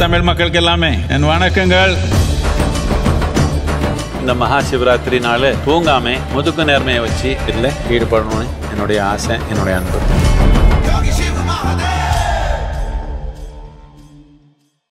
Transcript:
தமிழ் மக்களுக்கு எல்லாமே என் வணக்கங்கள். இந்த மகா சிவராத்திரி நாள் தூங்காம முதுக்கு நேர்மையை வச்சு இதில் ஈடுபடணும்னு என்னுடைய ஆசை, என்னுடைய அன்பு.